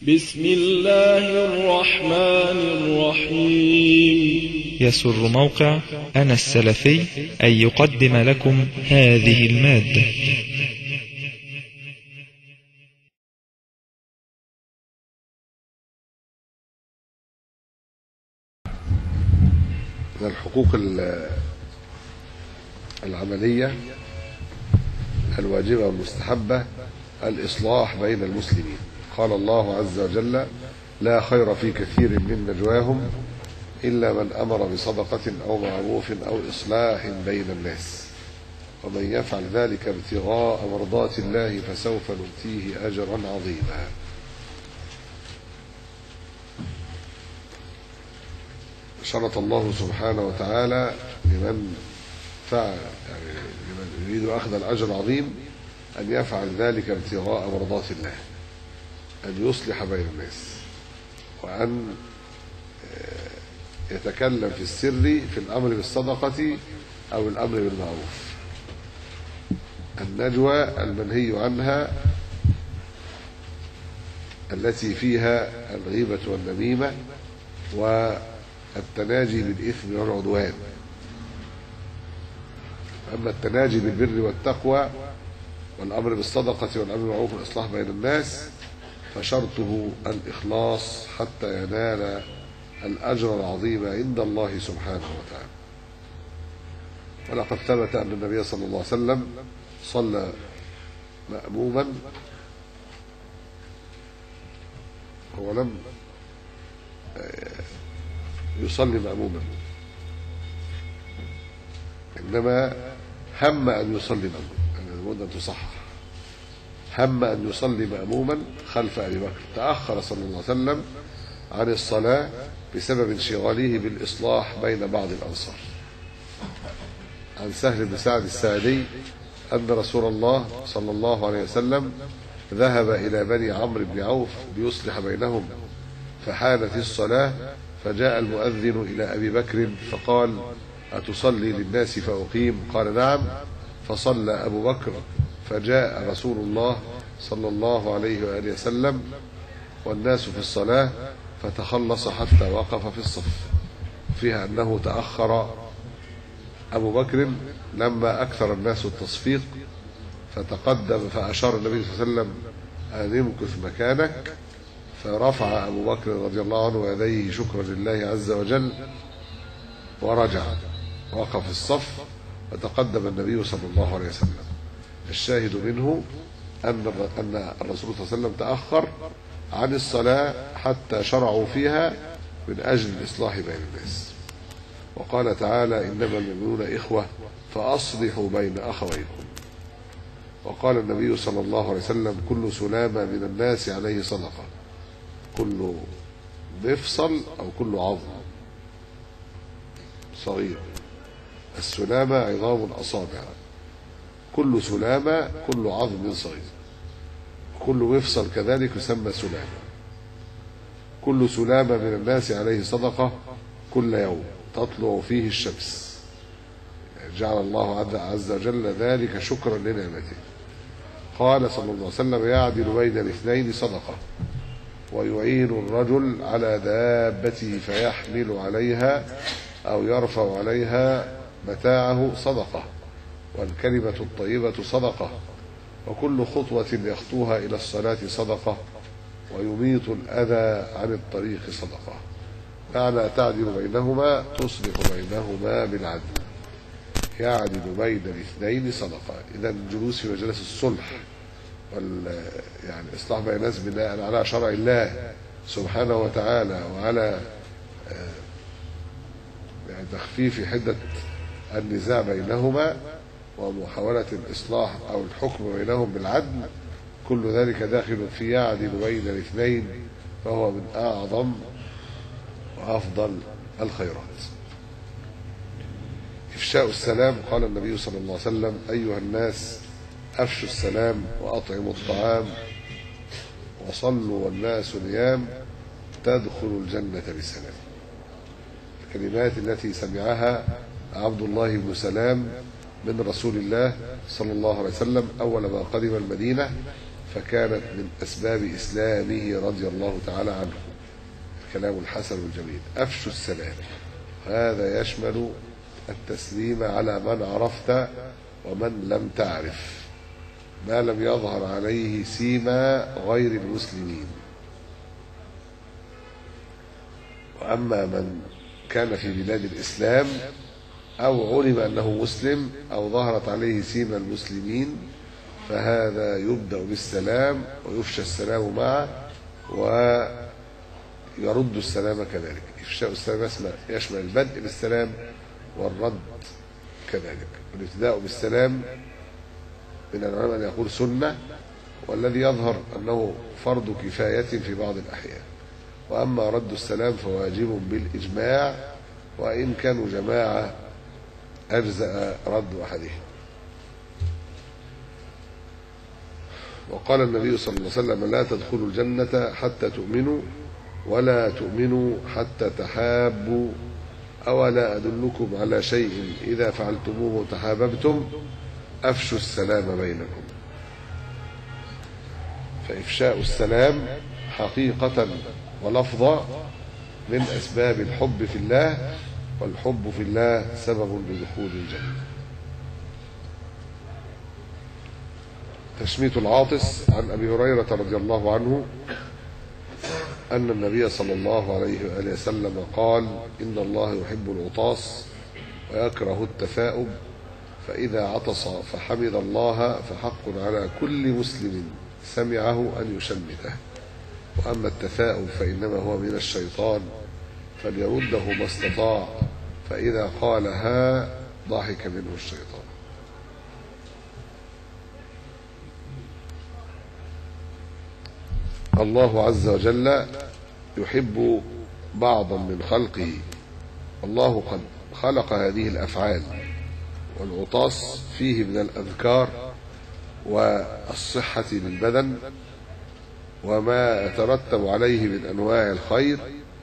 بسم الله الرحمن الرحيم. يسر موقع أنا السلفي أن يقدم لكم هذه المادة. من الحقوق العملية الواجبة والمستحبة الإصلاح بين المسلمين. قال الله عز وجل: لا خير في كثير من نجواهم إلا من أمر بصدقة أو معروف أو إصلاح بين الناس، ومن يفعل ذلك ابتغاء مرضات الله فسوف نؤتيه أجرا عظيما. شرط الله سبحانه وتعالى لمن فعل لمن يريد أخذ الأجر العظيم أن يفعل ذلك ابتغاء مرضات الله، أن يصلح بين الناس، وأن يتكلم في السر في الأمر بالصدقة أو الأمر بالمعروف. النجوى المنهي عنها التي فيها الغيبة والنميمة والتناجي بالإثم والعدوان. أما التناجي بالبر والتقوى والأمر بالصدقة والأمر بالمعروف والإصلاح بين الناس فشرطه الإخلاص حتى ينال الأجر العظيم عند الله سبحانه وتعالى. ولقد ثبت أن النبي صلى الله عليه وسلم صلى مأموما، هو لم يصلي مأموما، إنما هم أن يصلي مأموما، لابد أن تصحح، هم أن يصلي مأموما خلف أبي بكر. تأخر صلى الله عليه وسلم عن الصلاة بسبب انشغاله بالإصلاح بين بعض الأنصار. عن سهل بن سعد الساعدي أن رسول الله صلى الله عليه وسلم ذهب إلى بني عمرو بن عوف ليصلح بينهم، فحانت الصلاة فجاء المؤذن إلى أبي بكر فقال: أتصلي للناس فأقيم؟ قال: نعم. فصلى أبو بكر، فجاء رسول الله صلى الله عليه وآله وسلم والناس في الصلاة فتخلص حتى وقف في الصف. فيها أنه تأخر أبو بكر لما أكثر الناس التصفيق، فتقدم فأشار النبي صلى الله عليه وسلم أن يمكث مكانك، فرفع أبو بكر رضي الله عنه يديه شكرا لله عز وجل ورجع وقف في الصف، فتقدم النبي صلى الله عليه وسلم. الشاهد منه أن الرسول صلى الله عليه وسلم تأخر عن الصلاة حتى شرعوا فيها من أجل الإصلاح بين الناس. وقال تعالى: إنما المؤمنون إخوة فأصلحوا بين أخويكم. وقال النبي صلى الله عليه وسلم: كل سلامة من الناس عليه صدقة، كل مفصل أو كل عظم صغير. السلامة عظام الأصابع، كل سلامة كل عظم صغير، كل مفصل كذلك يسمى سلامة. كل سلامة من الناس عليه صدقة كل يوم تطلع فيه الشمس، جعل الله عز وجل ذلك شكرا لنعمته. قال صلى الله عليه وسلم: يعدل بين الاثنين صدقة، ويعين الرجل على دابته فيحمل عليها أو يرفع عليها متاعه صدقة، والكلمة الطيبة صدقة، وكل خطوة يخطوها إلى الصلاة صدقة، ويميط الأذى عن الطريق صدقة. معنى تعدل بينهما تصلح بينهما بالعدل، يعدل بين الاثنين صدقة. إذا الجلوس في مجلس الصلح يعني إصلاح بين الناس بناء على شرع الله سبحانه وتعالى، وعلى يعني تخفيف حدة النزاع بينهما ومحاولة الإصلاح أو الحكم بينهم بالعدل، كل ذلك داخل في يعدل بين الاثنين، فهو من أعظم وأفضل الخيرات. إفشاء السلام. قال النبي صلى الله عليه وسلم: أيها الناس أفشوا السلام وأطعموا الطعام وصلوا والناس نيام تدخلوا الجنة بسلام. الكلمات التي سمعها عبد الله بن سلام من رسول الله صلى الله عليه وسلم أول ما قدم المدينة، فكانت من أسباب إسلامه رضي الله تعالى عنه. الكلام الحسن الجميل. أفشوا السلام، هذا يشمل التسليم على من عرفت ومن لم تعرف، ما لم يظهر عليه سيما غير المسلمين. وأما من كان في بلاد الإسلام أو علم أنه مسلم أو ظهرت عليه سيما المسلمين فهذا يبدأ بالسلام ويفشى السلام معه ويرد السلام كذلك. إفشاء السلام يشمل البدء بالسلام والرد كذلك. الابتداء بالسلام من العلماء أن يقول سنة، والذي يظهر أنه فرض كفاية في بعض الأحيان. وأما رد السلام فواجب بالإجماع، وإن كانوا جماعة أجزأ رد أحدهم. وقال النبي صلى الله عليه وسلم: لا تدخلوا الجنة حتى تؤمنوا ولا تؤمنوا حتى تحابوا، أولا أدلكم على شيء إذا فعلتموه تحاببتم، أفشوا السلام بينكم. فإفشاء السلام حقيقة ولفظا من أسباب الحب في الله، والحب في الله سبب لدخول الجنة. تشميت العاطس. عن أبي هريرة رضي الله عنه أن النبي صلى الله عليه وآله وسلم قال: إن الله يحب العطاس ويكره التثاؤب، فإذا عطس فحمد الله فحق على كل مسلم سمعه أن يشمته، وأما التثاؤب فإنما هو من الشيطان فليرده ما استطاع، فإذا قالها ضحك منه الشيطان. الله عز وجل يحب بعضا من خلقه، والله قد خلق هذه الأفعال، والعطاس فيه من الأذكار والصحة للبدن وما يترتب عليه من أنواع الخير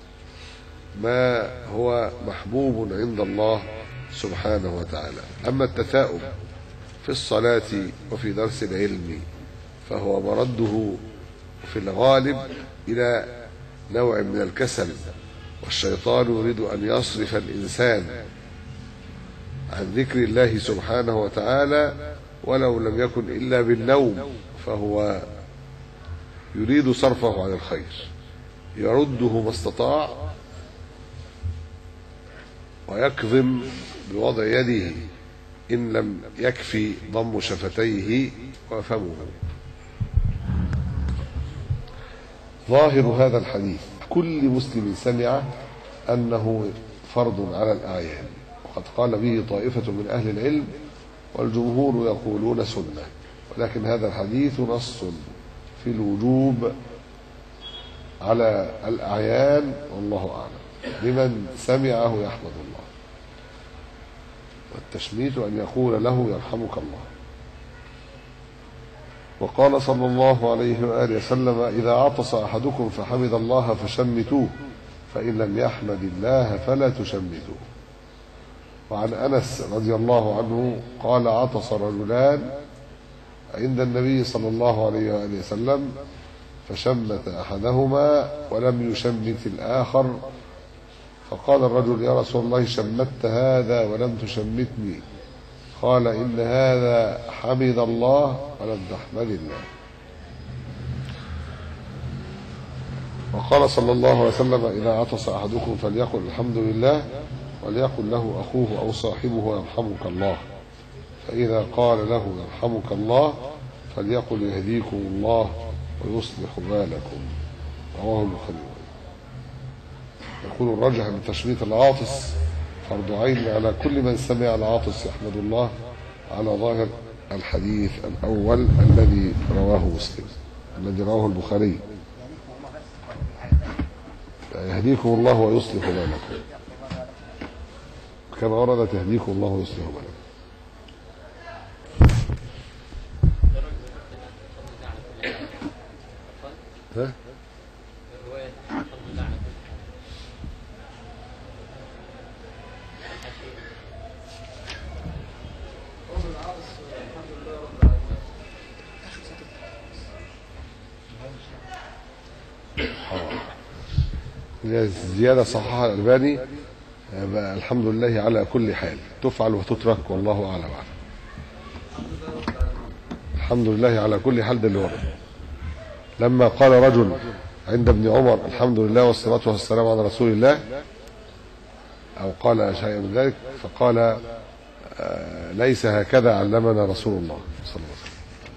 ما هو محبوب عند الله سبحانه وتعالى. أما التثاؤب في الصلاة وفي درس العلم فهو مرده في الغالب إلى نوع من الكسل، والشيطان يريد أن يصرف الإنسان عن ذكر الله سبحانه وتعالى ولو لم يكن إلا بالنوم، فهو يريد صرفه عن الخير، يرده ما استطاع ويكظم بوضع يده إن لم يكفي ضم شفتيه وفمه. ظاهر هذا الحديث كل مسلم سمع أنه فرض على الأعيان، وقد قال به طائفة من أهل العلم والجمهور يقولون سنة، ولكن هذا الحديث نص في الوجوب على الأعيان والله أعلم، لمن سمعه يحمد الله. والتشميت أن يقول له يرحمك الله. وقال صلى الله عليه وآله وسلم: إذا عطس أحدكم فحمد الله فشمتوه، فإن لم يحمد الله فلا تشمتوه. وعن أنس رضي الله عنه قال: عطس رجلان عند النبي صلى الله عليه وآله وسلم فشمت أحدهما ولم يشمت الآخر، فقال الرجل: يا رسول الله شمت هذا ولم تشمتني. قال: إن هذا حمد الله ولم تحمد الله. وقال صلى الله عليه وسلم: إذا عطس أحدكم فليقل الحمد لله، وليقل له أخوه أو صاحبه يرحمك الله، فإذا قال له يرحمك الله فليقل يهديكم الله ويصلح بالكم. رواه البخاري. يقول الرجح من تشميت العاطس فرض عين على كل من سمع العاطس يحمد الله، على ظاهر الحديث الأول الذي رواه مسلم، الذي رواه البخاري: يهديكم الله ويصلح بالكم، كما ورد يهديكم الله ويصلح بالكم. ها؟ زيادة صححها الألباني. الحمد لله على كل حال، تفعل وتترك والله أعلم. الحمد لله على كل حال. ده اللي ورد لما قال رجل عند ابن عمر الحمد لله والصلاة والسلام على رسول الله، أو قال شيئا من ذلك، فقال ليس هكذا علمنا رسول الله صلى الله عليه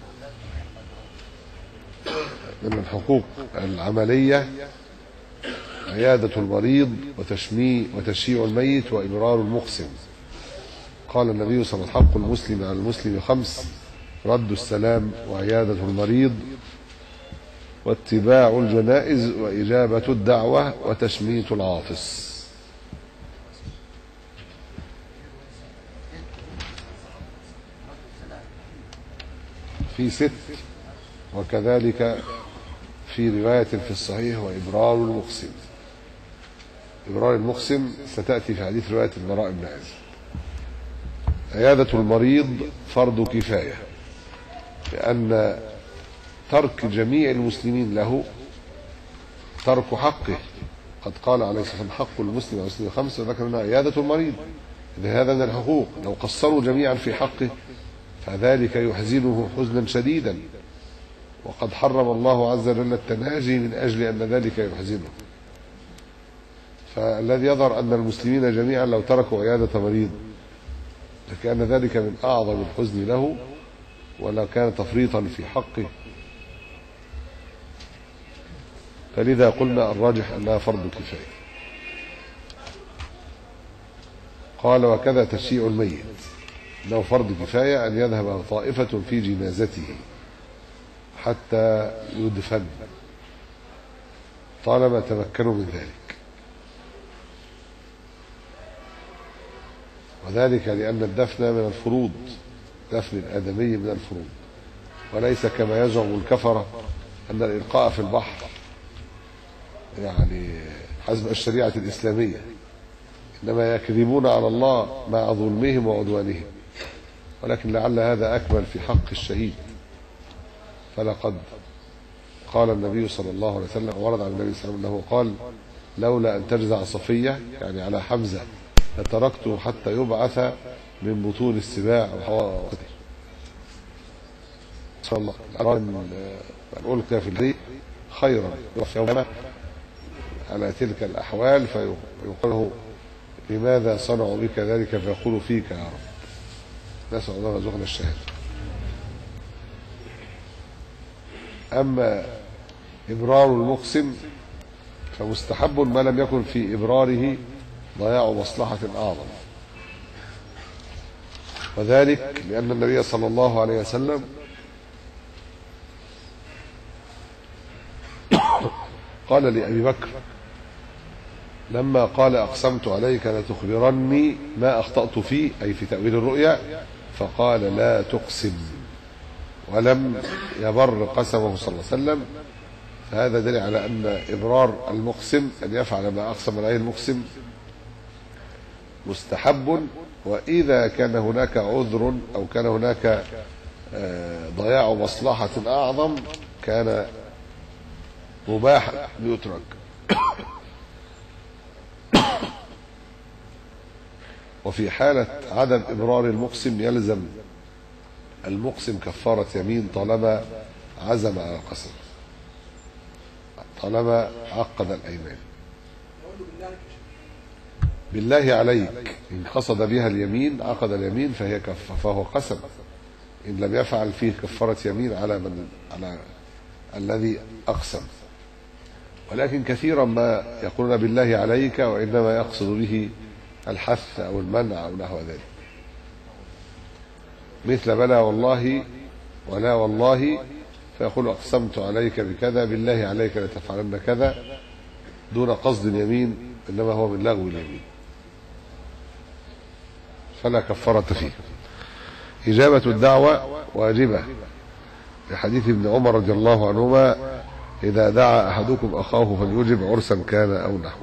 وسلم. من الحقوق العملية عيادة المريض وتشييع الميت وإبرار المقسم. قال النبي صلى الله عليه وسلم: حق المسلم على المسلم 5: رد السلام، وعيادة المريض، واتباع الجنائز، وإجابة الدعوة، وتشميت العاطس. في 6: وكذلك في رواية في الصحيح: وإبرار المقسم. إبرار المقسم ستأتي في حديث رواية البراء بن عازب. عيادة المريض فرض كفاية، لأن ترك جميع المسلمين له ترك حقه. قد قال عليه الصلاة والسلام: حق المسلم على المسلم 5، وذكر منها عيادة المريض. إذا هذا من الحقوق، لو قصروا جميعا في حقه فذلك يحزنه حزنا شديدا، وقد حرم الله عز وجل التناجي من أجل أن ذلك يحزنه. فالذي يظهر أن المسلمين جميعا لو تركوا عيادة مريض لكان ذلك من أعظم الحزن له، ولا كان تفريطا في حقه. فلذا قلنا الراجح أنها فرض كفاية. قال: وكذا تشييع الميت، إنه فرض كفاية أن يذهب طائفة في جنازته حتى يدفن طالما تمكنوا من ذلك، وذلك لأن الدفن من الفروض، دفن الآدمي من الفروض، وليس كما يزعم الكفرة أن الإلقاء في البحر يعني حسب الشريعة الإسلامية، إنما يكذبون على الله مع ظلمهم وعدوانهم، ولكن لعل هذا أكمل في حق الشهيد. فلقد قال النبي صلى الله عليه وسلم، ورد عن النبي صلى الله عليه وسلم أنه قال: لولا أن تجزع صفية، يعني على حمزة، لتركته حتى يبعث من بطون السباع وحوائطه. صلى الله عليه وسلم أن ألقي في الريح خيرا يوم على تلك الأحوال، فيقول له: لماذا صنعوا بك ذلك؟ فيقول: فيك يا رب. نسأل الله رزقنا الشهادة. أما إبرار المقسم فمستحب ما لم يكن في إبراره ضياع مصلحة أعظم، وذلك لأن النبي صلى الله عليه وسلم قال لأبي بكر لما قال: أقسمت عليك لتخبرني ما أخطأت فيه، أي في تأويل الرؤيا، فقال: لا تقسم، ولم يبر قسمه صلى الله عليه وسلم. فهذا دليل على أن إبرار المقسم أن يفعل ما أقسم عليه المقسم مستحب، وإذا كان هناك عذر أو كان هناك ضياع مصلحة أعظم كان مباحا ليترك. وفي حالة عدم إبرار المقسم يلزم المقسم كفارة يمين طالما عزم على القسم، طالما عقد الأيمان. بالله عليك، إن قصد بها اليمين عقد اليمين فهو قسم، إن لم يفعل فيه كفارة يمين على الذي أقسم. ولكن كثيرا ما يقولون بالله عليك وإنما يقصد به الحث أو المنع أو نحو ذلك، مثل بلى والله ولا والله، فيقول: أقسمت عليك بكذا، بالله عليك لتفعلن كذا، دون قصد اليمين، إنما هو من لغو اليمين، فلا كفارة فيه. إجابة الدعوة واجبة، لحديث ابن عمر رضي الله عنهما: إذا دعا أحدكم أخاه فليجب، عرسا كان أو نحوه.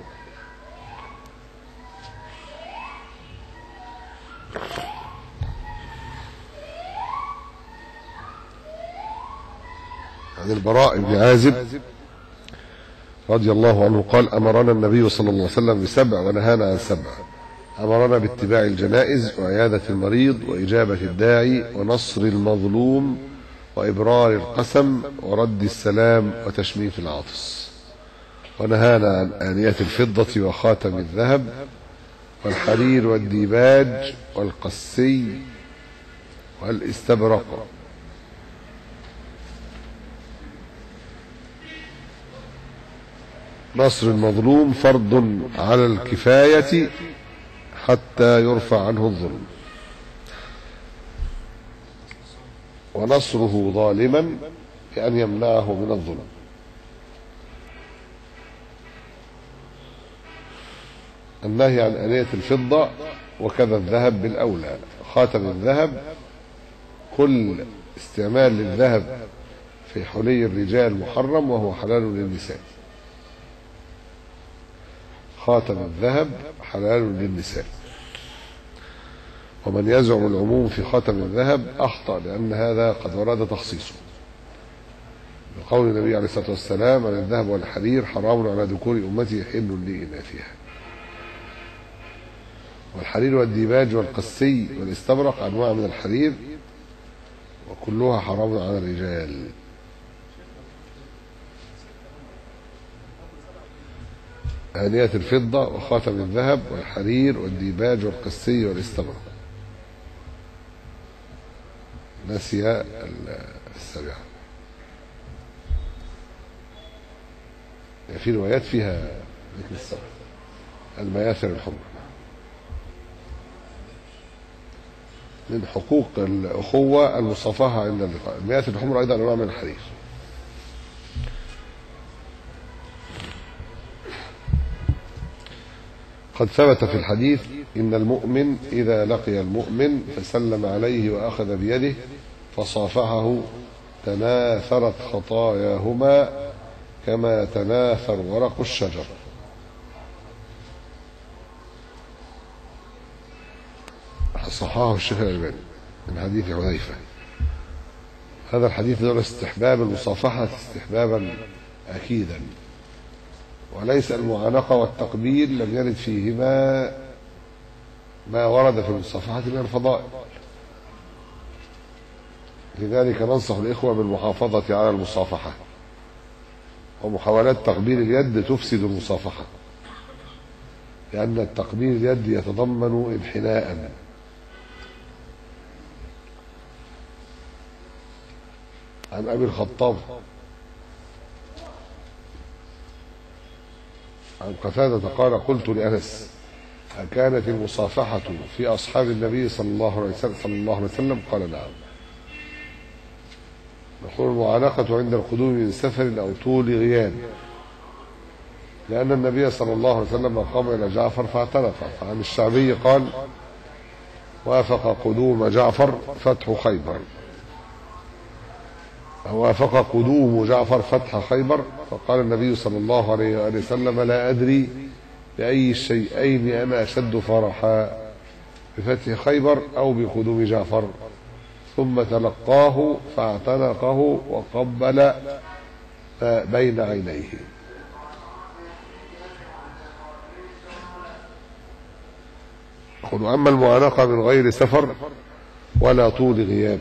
عن البراء بن عازب رضي الله عنه قال: أمرنا النبي صلى الله عليه وسلم ب7 ونهانا عن 7. أمرنا باتباع الجنائز وعيادة المريض وإجابة الداعي ونصر المظلوم وإبرار القسم ورد السلام وتشميت العاطس. ونهانا عن آنية الفضة وخاتم الذهب والحرير والديباج والقسي والاستبرق. نصر المظلوم فرض على الكفاية حتى يرفع عنه الظلم، ونصره ظالما بأن يمنعه من الظلم. النهي عن آنية الفضة وكذا الذهب بالأولى. خاتم الذهب كل استعمال للذهب في حلي الرجال محرم وهو حلال للنساء. خاتم الذهب حلال للنساء. ومن يزعم العموم في خاتم الذهب أخطأ، لأن هذا قد ورد تخصيصه بقول النبي عليه الصلاة والسلام: عن الذهب والحرير حرام على ذكور أمتي حل لإناثها. والحرير والديباج والقسي والاستبرق أنواع من الحرير وكلها حرام على الرجال. آنية الفضة وخاتم الذهب والحرير والديباج والقسي والاستبرق. نسي 7. في روايات فيها مثل 7. المياثر الحمر. من حقوق الأخوة المصافحة عند اللقاء. المياثر الحمر أيضا أنواع من الحرير. قد ثبت في الحديث: إن المؤمن إذا لقي المؤمن فسلم عليه وأخذ بيده فصافحه تناثرت خطاياهما كما تناثر ورق الشجر. صححه الشيخ الألباني من حديث حذيفة. هذا الحديث يدل استحباب المصافحة استحبابا أكيدا، وليس المعانقة والتقبيل لم يرد فيهما ما ورد في المصافحة من الفضائل. لذلك ننصح الإخوة بالمحافظة على المصافحة، ومحاولات تقبيل اليد تفسد المصافحة، لأن التقبيل اليد يتضمن انحناء. عن أبي الخطاب عن قتادة قال: قلت لأنس: أكانت المصافحة في أصحاب النبي صلى الله عليه وسلم؟ قال: نعم. نقول: المعانقة عند القدوم من سفر أو طول غياب، لأن النبي صلى الله عليه وسلم قام إلى جعفر فاعتنق. فعن الشعبي قال: وافق قدوم جعفر فتح خيبر، وافق قدوم جعفر فتح خيبر. فقال النبي صلى الله عليه وآله وسلم: لا أدري بأي الشيئين أنا أشد فرحا، بفتح خيبر أو بقدوم جعفر. ثم تلقاه فاعتنقه وقبل بين عينيه. أما المعانقة من غير سفر ولا طول غياب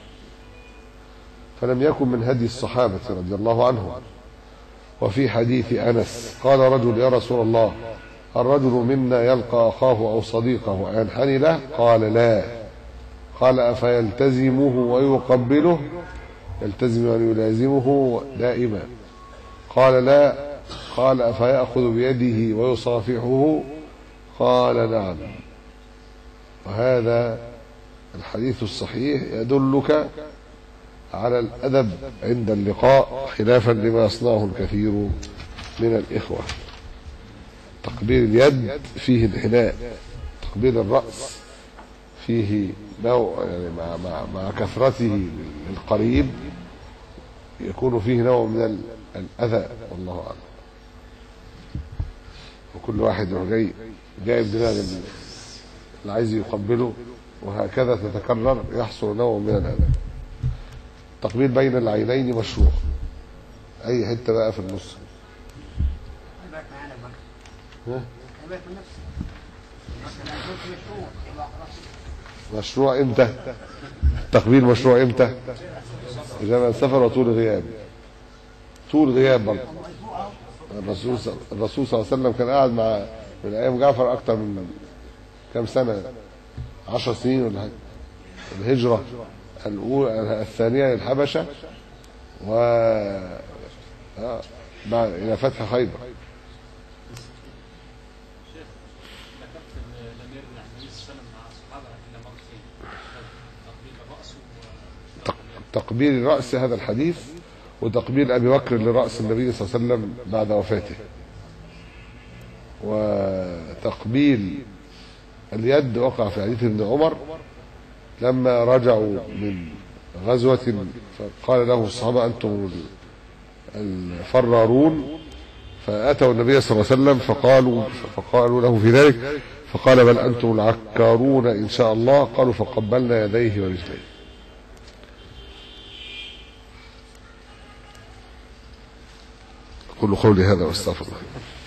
فلم يكن من هدي الصحابة رضي الله عنهم. وفي حديث أنس قال رجل: يا رسول الله، الرجل منا يلقى أخاه أو صديقه أينحني له؟ قال: لا. قال: أفيلتزمه ويقبله؟ يلتزم أن يلازمه دائما. قال: لا. قال: أفيأخذ بيده ويصافحه؟ قال: نعم. وهذا الحديث الصحيح يدلك على الأدب عند اللقاء، خلافا لما يصنعه الكثير من الإخوة. تقبيل اليد فيه انحناء، تقبيل الرأس فيه نوع، يعني مع كثرته للقريب يكون فيه نوع من الأذى، والله أعلم. وكل واحد جايب دماغ اللي عايز يقبله، وهكذا تتكرر يحصل نوع من الأذى. التقبيل بين العينين مشروع، أي حتة بقى في النص مشروع امتى؟ التقبيل مشروع امتى؟ إذا من سفر وطول غياب. طول غياب برضه. الرسول صلى الله عليه وسلم كان قاعد مع من ايام جعفر اكتر من كام سنه، 10 سنين ولا حاجه. الهجره الاولى الثانيه للحبشه و بعد الى فتح خيبر. تقبيل الرأس هذا الحديث، وتقبيل أبي بكر لرأس النبي صلى الله عليه وسلم بعد وفاته، وتقبيل اليد وقع في حديث ابن عمر لما رجعوا من غزوة فقال له الصحابة أنتم الفرارون، فأتوا النبي صلى الله عليه وسلم فقالوا له في ذلك فقال بل أنتم العكارون إن شاء الله. قالوا فقبلنا يديه ورجليه. كل قولي هذا واستغفر الله.